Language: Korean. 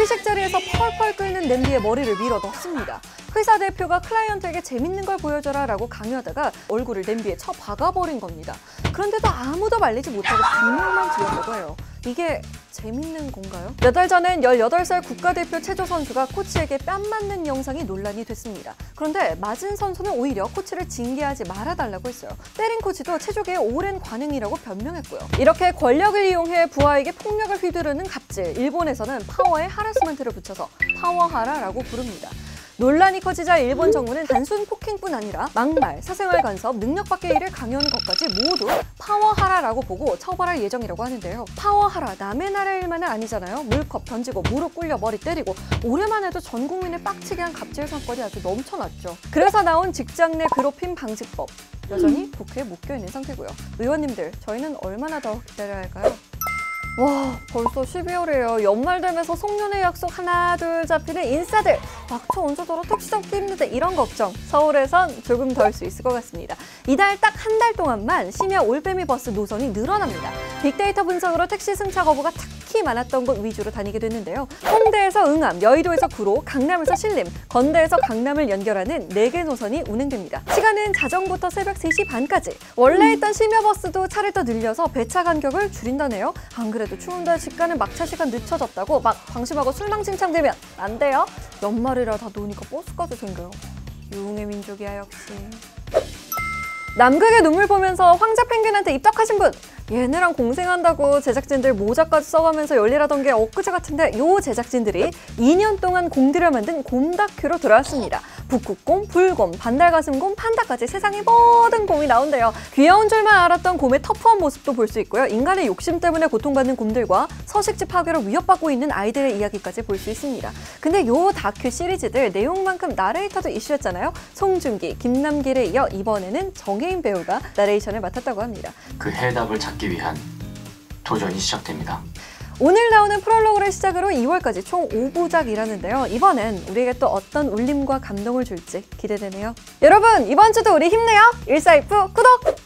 회식 자리에서 펄펄 끓는 냄비에 머리를 밀어 넣습니다. 회사 대표가 클라이언트에게 재밌는 걸 보여줘라 라고 강요하다가 얼굴을 냄비에 쳐 박아버린 겁니다. 그런데도 아무도 말리지 못하고 비명만 지었다고 해요. 이게 재밌는 건가요? 몇 달 전엔 18살 국가대표 체조 선수가 코치에게 뺨 맞는 영상이 논란이 됐습니다. 그런데 맞은 선수는 오히려 코치를 징계하지 말아달라고 했어요. 때린 코치도 체조계의 오랜 관행이라고 변명했고요. 이렇게 권력을 이용해 부하에게 폭력을 휘두르는 갑질, 일본에서는 파워에 하라스먼트를 붙여서 파워하라라고 부릅니다. 논란이 커지자 일본 정부는 단순 폭행뿐 아니라 막말, 사생활 간섭, 능력 밖의 일을 강요하는 것까지 모두 파워하라라고 보고 처벌할 예정이라고 하는데요. 파워하라, 남의 나라 일만은 아니잖아요. 물컵 던지고 무릎 꿇려 머리 때리고 올해만 해도 전 국민을 빡치게 한 갑질 사건이 아주 넘쳐났죠. 그래서 나온 직장 내 괴롭힘 방지법, 여전히 국회에 묶여있는 상태고요. 의원님들, 저희는 얼마나 더 기다려야 할까요? 와, 벌써 12월이에요. 연말 되면서 송년회 약속 하나 둘 잡히는 인싸들, 막차 언제 돌아 택시 잡기 힘든데 이런 걱정 서울에선 조금 덜 수 있을 것 같습니다. 이달 딱 한 달 동안만 심야 올빼미 버스 노선이 늘어납니다. 빅데이터 분석으로 택시 승차 거부가 특히 많았던 곳 위주로 다니게 됐는데요. 홍대에서 응암, 여의도에서 구로, 강남에서 신림, 건대에서 강남을 연결하는 4개 노선이 운행됩니다. 시간은 자정부터 새벽 3시 반까지. 원래 있던 심야 버스도 차를 더 늘려서 배차 간격을 줄인다네요. 안 그래도 추운데 집 가는 막차 시간 늦춰졌다고 막 방심하고 술망칭창되면 안 돼요. 연말이라 다 노니까 버스까지 생겨요. 유흥의 민족이야 역시. 남극의 눈물 보면서 황제 펭귄한테 입덕하신 분! 얘네랑 공생한다고 제작진들 모자까지 써가면서 열일하던 게 엊그제 같은데 요 제작진들이 2년 동안 공들여 만든 곰 다큐로 돌아왔습니다. 북극곰, 불곰, 반달가슴곰, 판다까지 세상의 모든 곰이 나온대요. 귀여운 줄만 알았던 곰의 터프한 모습도 볼 수 있고요. 인간의 욕심 때문에 고통받는 곰들과 서식지 파괴로 위협받고 있는 아이들의 이야기까지 볼 수 있습니다. 근데 요 다큐 시리즈들 내용만큼 나레이터도 이슈였잖아요. 송중기, 김남길에 이어 이번에는 정혜인 배우가 나레이션을 맡았다고 합니다. 그 해답을 찾기 위한 도전이 시작됩니다. 오늘 나오는 프롤로그를 시작으로 2월까지 총 5부작이라는데요. 이번엔 우리에게 또 어떤 울림과 감동을 줄지 기대되네요. 여러분, 이번 주도 우리 힘내요. 1429 구독!